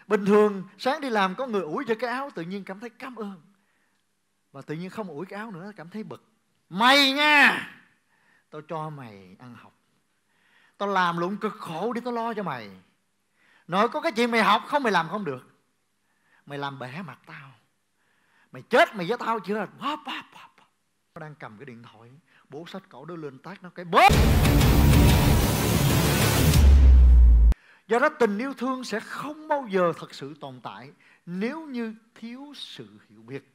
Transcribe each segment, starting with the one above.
Bình thường sáng đi làm có người ủi cho cái áo, tự nhiên cảm thấy cảm ơn. Và tự nhiên không ủi cái áo nữa, cảm thấy bực. Mày nha, tao cho mày ăn học, tao làm lụng cực khổ để tao lo cho mày. Nói có cái chuyện mày học không, mày làm không được, mày làm bể mặt tao, mày chết mày với tao chưa. Nó đang cầm cái điện thoại, bố xách cổ đưa lên tát nó cái bóp. Do đó tình yêu thương sẽ không bao giờ thật sự tồn tại nếu như thiếu sự hiểu biết.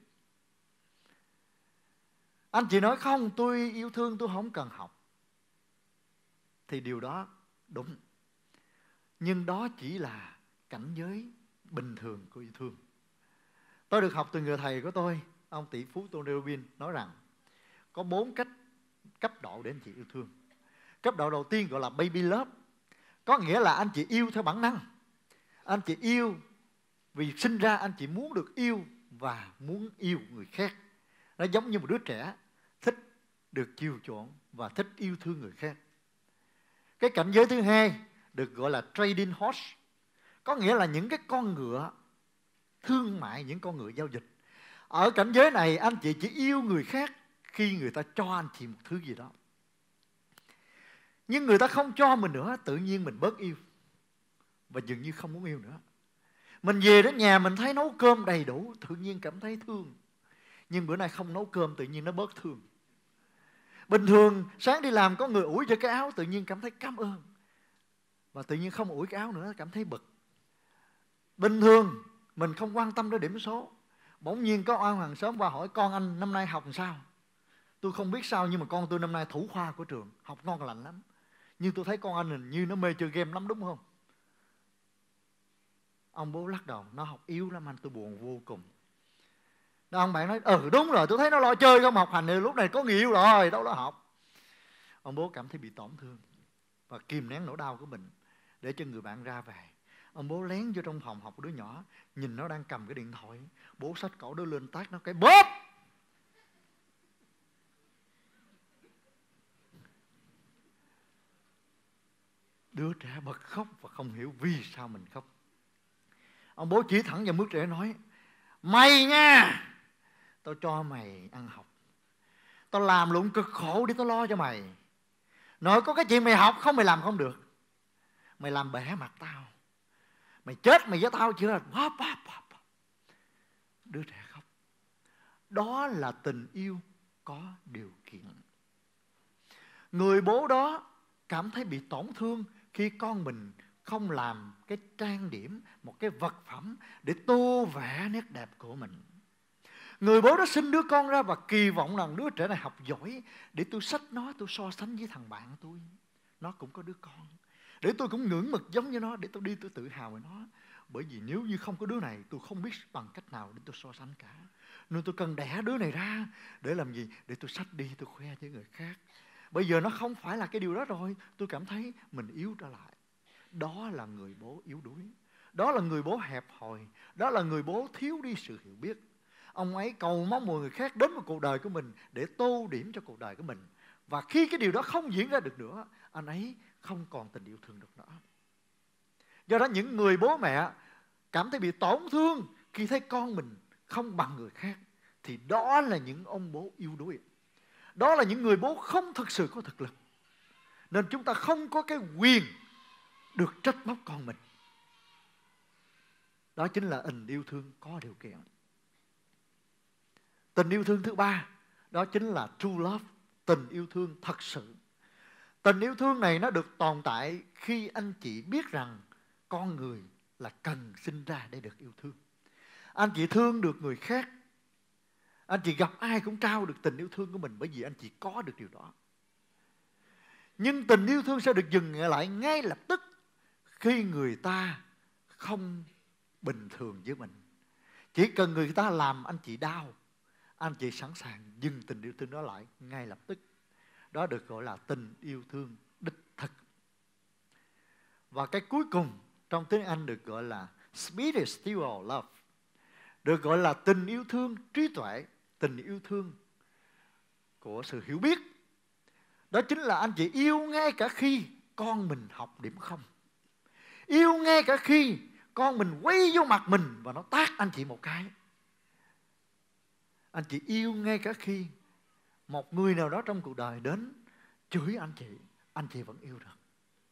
Anh chị nói không, tôi yêu thương tôi không cần học, thì điều đó đúng. Nhưng đó chỉ là cảnh giới bình thường của yêu thương. Tôi được học từ người thầy của tôi, ông tỷ phú Tony Robbins, nói rằng có 4 cấp độ để anh chị yêu thương. Cấp độ đầu tiên gọi là baby love, có nghĩa là anh chị yêu theo bản năng. Anh chị yêu vì sinh ra anh chị muốn được yêu và muốn yêu người khác. Nó giống như một đứa trẻ thích được chiều chuộng và thích yêu thương người khác. Cái cảnh giới thứ hai được gọi là trading horse, có nghĩa là những cái con ngựa thương mại, những con ngựa giao dịch. Ở cảnh giới này anh chị chỉ yêu người khác khi người ta cho anh chị một thứ gì đó. Nhưng người ta không cho mình nữa, tự nhiên mình bớt yêu và dường như không muốn yêu nữa. Mình về đến nhà mình thấy nấu cơm đầy đủ, tự nhiên cảm thấy thương. Nhưng bữa nay không nấu cơm, tự nhiên nó bớt thương. Bình thường sáng đi làm có người ủi cho cái áo, tự nhiên cảm thấy cảm ơn. Và tự nhiên không ủi cái áo nữa, cảm thấy bực. Bình thường mình không quan tâm đến điểm số, bỗng nhiên có ông hàng xóm qua hỏi con anh năm nay học làm sao. Tôi không biết sao nhưng mà con tôi năm nay thủ khoa của trường, học ngon lành lắm. Nhưng tôi thấy con anh hình như nó mê chơi game lắm, đúng không? Ông bố lắc đầu, nó học yếu lắm anh, tôi buồn vô cùng. Đó, ông bạn nói, đúng rồi, tôi thấy nó lo chơi không học hành, lúc này có người yêu rồi, đâu lo học. Ông bố cảm thấy bị tổn thương và kìm nén nỗi đau của mình để cho người bạn ra về. Ông bố lén vô trong phòng học đứa nhỏ, nhìn nó đang cầm cái điện thoại, bố xách cổ đưa lên tát nó cái bóp. Đứa trẻ bật khóc và không hiểu vì sao mình khóc. Ông bố chỉ thẳng vào mức trẻ nói, mày nha, tao cho mày ăn học, tao làm lụng cực khổ để tao lo cho mày. Nói có cái chuyện mày học không, mày làm không được, mày làm bể mặt tao, mày chết mày với tao chưa. Đứa trẻ khóc. Đó là tình yêu có điều kiện. Người bố đó cảm thấy bị tổn thương khi con mình không làm cái trang điểm, một cái vật phẩm để tô vẽ nét đẹp của mình. Người bố đó sinh đứa con ra và kỳ vọng rằng đứa trẻ này học giỏi, để tôi xách nó, tôi so sánh với thằng bạn tôi, nó cũng có đứa con, để tôi cũng ngưỡng mực giống như nó, để tôi đi tôi tự hào về nó. Bởi vì nếu như không có đứa này, tôi không biết bằng cách nào để tôi so sánh cả. Nên tôi cần đẻ đứa này ra để làm gì? Để tôi xách đi, tôi khoe với người khác. Bây giờ nó không phải là cái điều đó rồi, tôi cảm thấy mình yếu trở lại. Đó là người bố yếu đuối. Đó là người bố hẹp hòi. Đó là người bố thiếu đi sự hiểu biết. Ông ấy cầu mong mọi người khác đến với cuộc đời của mình để tô điểm cho cuộc đời của mình. Và khi cái điều đó không diễn ra được nữa, anh ấy không còn tình yêu thương được nữa. Do đó những người bố mẹ cảm thấy bị tổn thương khi thấy con mình không bằng người khác, thì đó là những ông bố yếu đuối. Đó là những người bố không thực sự có thực lực. Nên chúng ta không có cái quyền được trách móc con mình. Đó chính là tình yêu thương có điều kiện. Tình yêu thương thứ ba, đó chính là true love, tình yêu thương thật sự. Tình yêu thương này nó được tồn tại khi anh chị biết rằng con người là cần sinh ra để được yêu thương. Anh chị thương được người khác, anh chị gặp ai cũng trao được tình yêu thương của mình, bởi vì anh chị có được điều đó. Nhưng tình yêu thương sẽ được dừng lại ngay lập tức khi người ta không bình thường với mình. Chỉ cần người ta làm anh chị đau, anh chị sẵn sàng dừng tình yêu thương đó lại ngay lập tức. Đó được gọi là tình yêu thương đích thực. Và cái cuối cùng trong tiếng Anh được gọi là spiritual love, được gọi là tình yêu thương trí tuệ, tình yêu thương của sự hiểu biết. Đó chính là anh chị yêu ngay cả khi con mình học điểm không, yêu ngay cả khi con mình quay vô mặt mình và nó tát anh chị một cái. Anh chị yêu ngay cả khi một người nào đó trong cuộc đời đến chửi anh chị vẫn yêu được.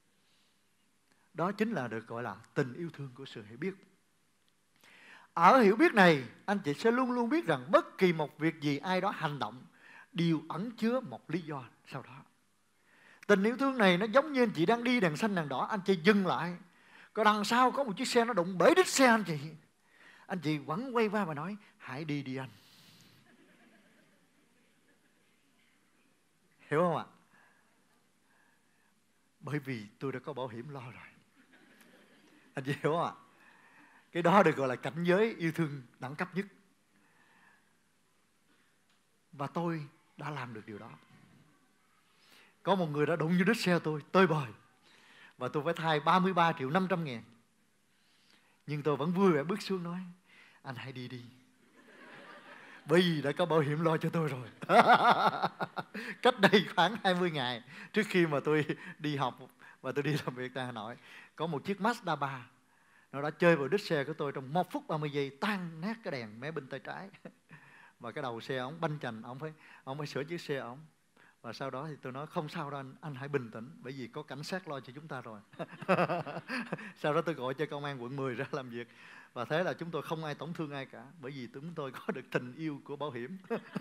Đó chính là được gọi là tình yêu thương của sự hiểu biết. Ở hiểu biết này, anh chị sẽ luôn luôn biết rằng bất kỳ một việc gì ai đó hành động đều ẩn chứa một lý do sau đó. Tình yêu thương này nó giống như anh chị đang đi đèn xanh đèn đỏ, anh chị dừng lại, còn đằng sau có một chiếc xe nó đụng bể đít xe anh chị vẫn quay qua và nói hãy đi đi anh. Hiểu không ạ? Bởi vì tôi đã có bảo hiểm lo rồi. Anh chị hiểu không ạ? Cái đó được gọi là cảnh giới yêu thương đẳng cấp nhất. Và tôi đã làm được điều đó. Có một người đã đụng vô đít xe tôi tơi bời, và tôi phải thay 33.500.000. Nhưng tôi vẫn vui vẻ bước xuống nói anh hãy đi đi, bởi vì đã có bảo hiểm lo cho tôi rồi. Cách đây khoảng 20 ngày trước khi mà tôi đi học và tôi đi làm việc tại Hà Nội, có một chiếc Mazda 3 nó đã chơi vào đít xe của tôi trong 1 phút 30 giây, tan nát cái đèn mé bên tay trái. Và cái đầu xe ông banh chành, ông phải sửa chiếc xe ông. Và sau đó thì tôi nói không sao đâu anh hãy bình tĩnh, bởi vì có cảnh sát lo cho chúng ta rồi. Sau đó tôi gọi cho công an quận 10 ra làm việc. Và thế là chúng tôi không ai tổn thương ai cả, bởi vì chúng tôi có được tình yêu của bảo hiểm.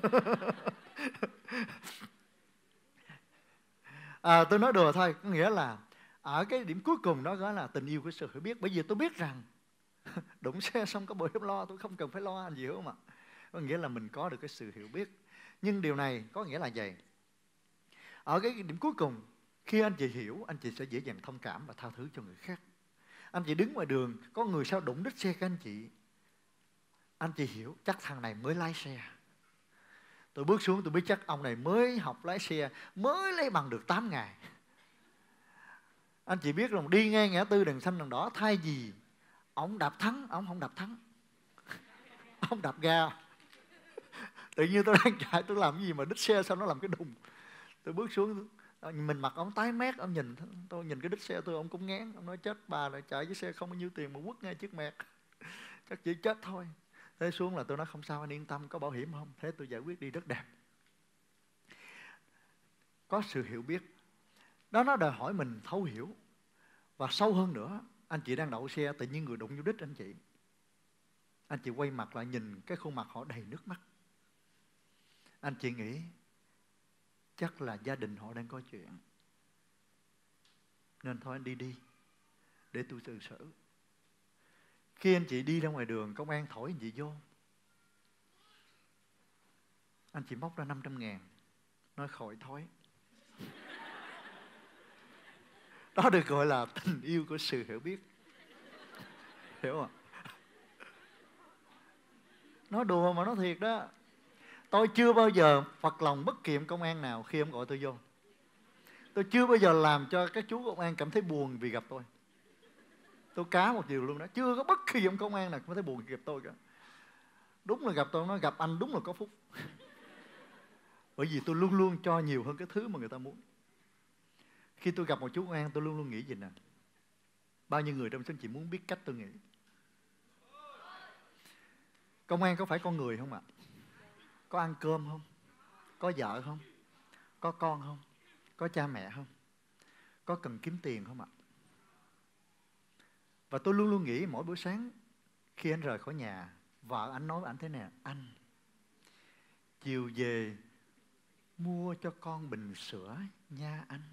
Tôi nói đùa thôi, có nghĩa là ở cái điểm cuối cùng đó gọi là tình yêu của sự hiểu biết. Bởi vì tôi biết rằng đụng xe xong có bảo hiểm lo, tôi không cần phải lo, anh gì hiểu không ạ? Có nghĩa là mình có được cái sự hiểu biết. Nhưng điều này có nghĩa là gì? Ở cái điểm cuối cùng, khi anh chị hiểu, anh chị sẽ dễ dàng thông cảm và tha thứ cho người khác. Anh chị đứng ngoài đường, có người sao đụng đít xe của anh chị hiểu chắc thằng này mới lái xe. Tôi bước xuống tôi biết chắc ông này mới học lái xe, mới lấy bằng được 8 ngày. Anh chị biết rằng đi ngang ngã tư đèn xanh đèn đỏ, thay vì ông đạp thắng, ông không đạp thắng, ông đạp ga. Tự nhiên tôi đang chạy, tôi làm cái gì mà đít xe sao nó làm cái đùng. Tôi bước xuống, mình mặt ông tái mét, ông nhìn tôi, nhìn cái đít xe tôi, ông cũng ngán. Ông nói chết bà lại chạy với xe không bao nhiêu tiền mà quất ngay chiếc mẹt, chắc chỉ chết thôi. Thế xuống là tôi nói không sao anh yên tâm, có bảo hiểm không? Thế tôi giải quyết đi rất đẹp. Có sự hiểu biết đó, nó đòi hỏi mình thấu hiểu. Và sâu hơn nữa, anh chị đang đậu xe, tự nhiên người đụng vô đít anh chị quay mặt lại nhìn cái khuôn mặt họ đầy nước mắt. Anh chị nghĩ chắc là gia đình họ đang có chuyện, nên thôi anh đi để tôi tự xử. Khi anh chị đi ra ngoài đường, công an thổi anh chị vô, anh chị móc ra 500.000, nói khỏi thói. Đó được gọi là tình yêu của sự hiểu biết. Hiểu không? Nói đùa mà nói thiệt đó. Tôi chưa bao giờ phật lòng bất kỳ ông công an nào khi ông gọi tôi vô. Tôi chưa bao giờ làm cho các chú công an cảm thấy buồn vì gặp tôi. Tôi cá một điều luôn đó. Chưa có bất kỳ ông công an nào cảm thấy buồn vì gặp tôi cả. Đúng là gặp tôi, nói gặp anh đúng là có phúc. Bởi vì tôi luôn luôn cho nhiều hơn cái thứ mà người ta muốn. Khi tôi gặp một chú công an, tôi luôn luôn nghĩ gì nè: bao nhiêu người trong số chị muốn biết cách tôi nghĩ? Công an có phải con người không ạ? Có ăn cơm không? Có vợ không? Có con không? Có cha mẹ không? Có cần kiếm tiền không ạ? Và tôi luôn luôn nghĩ mỗi buổi sáng khi anh rời khỏi nhà, vợ anh nói với anh thế này: anh, chiều về mua cho con bình sữa nha anh.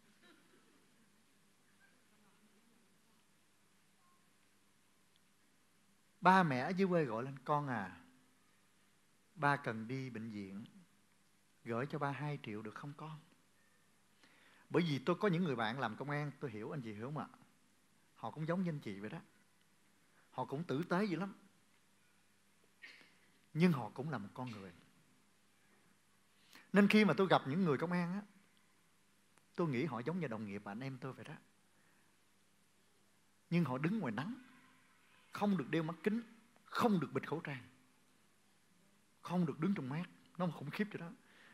Ba mẹ ở dưới quê gọi lên: con à, ba cần đi bệnh viện, gửi cho ba 2 triệu được không con? Bởi vì tôi có những người bạn làm công an, tôi hiểu anh chị hiểu không ạ? Họ cũng giống như anh chị vậy đó. Họ cũng tử tế dữ lắm, nhưng họ cũng là một con người. Nên khi mà tôi gặp những người công an á, tôi nghĩ họ giống như đồng nghiệp và anh em tôi vậy đó. Nhưng họ đứng ngoài nắng, không được đeo mắt kính, không được bịt khẩu trang, không được đứng trong mát. Nó khủng khiếp vậy đó.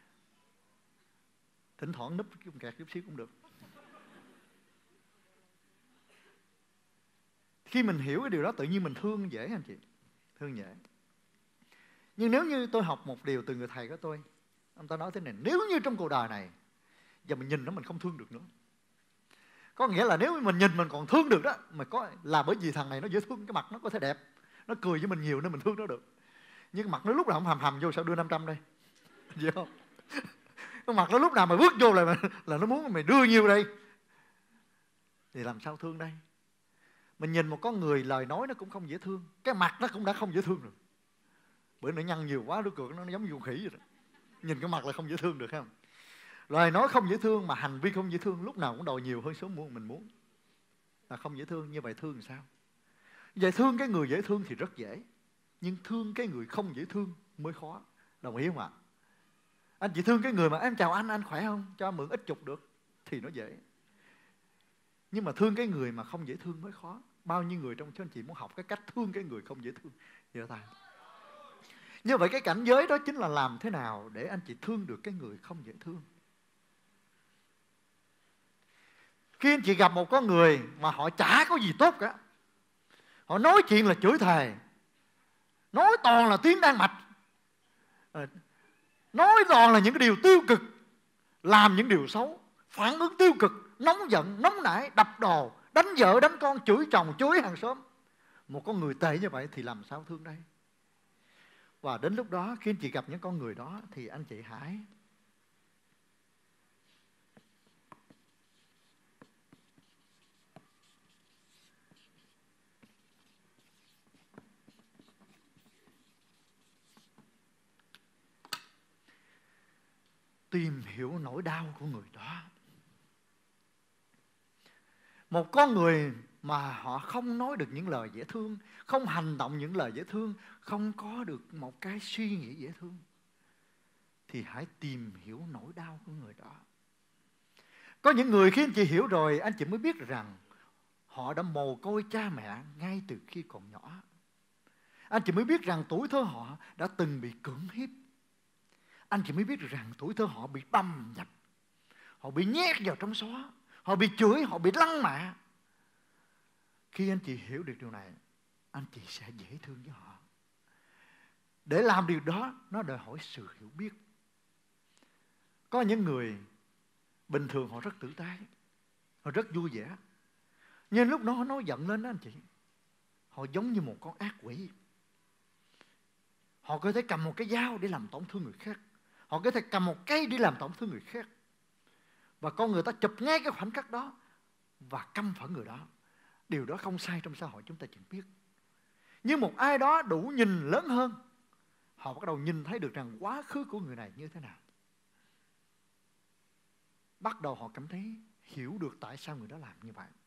Thỉnh thoảng núp kẹt chút xíu cũng được. Khi mình hiểu cái điều đó tự nhiên mình thương dễ anh chị. Thương dễ. Nhưng nếu như tôi học một điều từ người thầy của tôi, ông ta nói thế này: nếu như trong cuộc đời này giờ mình nhìn nó mình không thương được nữa. Có nghĩa là nếu mình nhìn mình còn thương được đó, mà có là bởi vì thằng này nó dễ thương, cái mặt nó có thể đẹp, nó cười với mình nhiều nên mình thương nó được. Nhưng cái mặt nó lúc nào cũng hầm hầm vô, sao đưa 500 đây? Hiểu không? Cái mặt nó lúc nào mà bước vô là nó muốn mày đưa nhiêu đây? Thì làm sao thương đây? Mình nhìn một con người lời nói nó cũng không dễ thương, cái mặt nó cũng đã không dễ thương rồi. Bữa nó nhăn nhiều quá, đứa cười nó giống như con khỉ vậy đó. Nhìn cái mặt là không dễ thương được không? Lời nói không dễ thương mà hành vi không dễ thương, lúc nào cũng đòi nhiều hơn số mình muốn. Là không dễ thương. Như vậy thương làm sao? Vậy thương cái người dễ thương thì rất dễ, nhưng thương cái người không dễ thương mới khó. Đồng ý không ạ? Anh chỉ thương cái người mà em chào anh khỏe không? Cho anh mượn ít chục được thì nó dễ. Nhưng mà thương cái người mà không dễ thương mới khó. Bao nhiêu người trong số anh chị muốn học cái cách thương cái người không dễ thương? Vậy ta. Như vậy cái cảnh giới đó chính là làm thế nào để anh chị thương được cái người không dễ thương. Khi anh chị gặp một con người mà họ chả có gì tốt cả, họ nói chuyện là chửi thề, nói toàn là tiếng Đan Mạch, nói toàn là những cái điều tiêu cực, làm những điều xấu, phản ứng tiêu cực, nóng giận, nóng nảy, đập đồ, đánh vợ, đánh con, chửi chồng, chửi hàng xóm. Một con người tệ như vậy thì làm sao thương đây? Và đến lúc đó khi anh chị gặp những con người đó thì anh chị hãy tìm hiểu nỗi đau của người đó. Một con người mà họ không nói được những lời dễ thương, không hành động những lời dễ thương, không có được một cái suy nghĩ dễ thương, thì hãy tìm hiểu nỗi đau của người đó. Có những người khi anh chị hiểu rồi, anh chị mới biết rằng họ đã mồ côi cha mẹ ngay từ khi còn nhỏ. Anh chị mới biết rằng tuổi thơ họ đã từng bị cưỡng hiếp. Anh chị mới biết rằng tuổi thơ họ bị băm dập, họ bị nhét vào trong xó, họ bị chửi, họ bị lăng mạ. Khi anh chị hiểu được điều này, anh chị sẽ dễ thương với họ. Để làm điều đó, nó đòi hỏi sự hiểu biết. Có những người bình thường họ rất tử tế, họ rất vui vẻ, nhưng lúc đó nó giận lên đó anh chị, họ giống như một con ác quỷ. Họ có thể cầm một cái dao để làm tổn thương người khác, họ có thể cầm một cây để làm tổn thương người khác. Và con người ta chụp ngay cái khoảnh khắc đó và căm phẫn người đó. Điều đó không sai trong xã hội chúng ta chẳng biết. Nhưng một ai đó đủ nhìn lớn hơn, họ bắt đầu nhìn thấy được rằng quá khứ của người này như thế nào. Bắt đầu họ cảm thấy hiểu được tại sao người đó làm như vậy.